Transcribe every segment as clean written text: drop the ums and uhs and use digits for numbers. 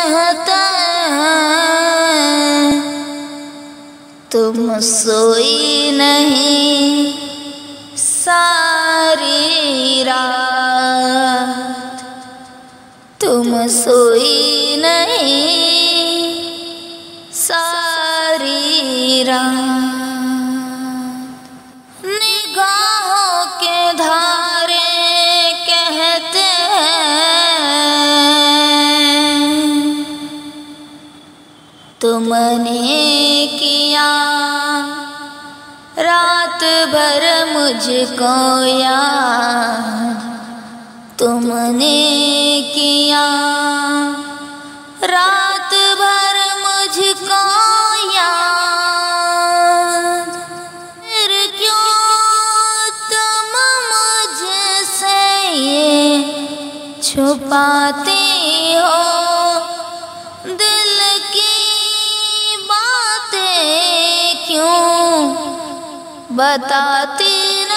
कहते हैं तुम सोई नहीं सारी रात, तुम सोई नहीं सारी रात। निगाहों के धारे कहते हैं तुमने किया रात भर मुझको याद, तुमने किया रात भर मुझको याद। फिर क्यों तुम मुझसे ये छुपाते हो, दिल की बातें क्यों बताती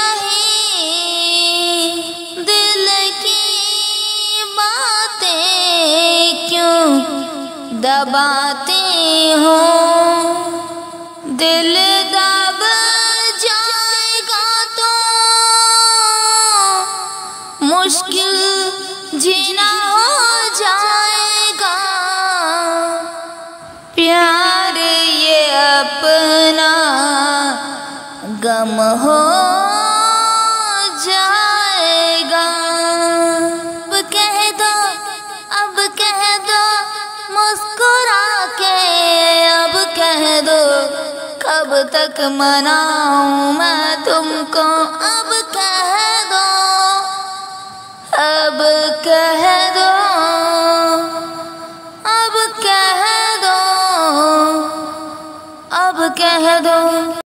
नहीं, दिल की बातें क्यों दबाती हो। दिल दब जाएगा तो मुश्किल जीना हो जाएगा, प्यार ये अपना गम हो जाएगा। अब कह दो मुस्कुरा के, अब कह दो कब तक मनाऊं मैं तुमको, अब कह दो, अब कह दो, अब कह दो, अब कह दो।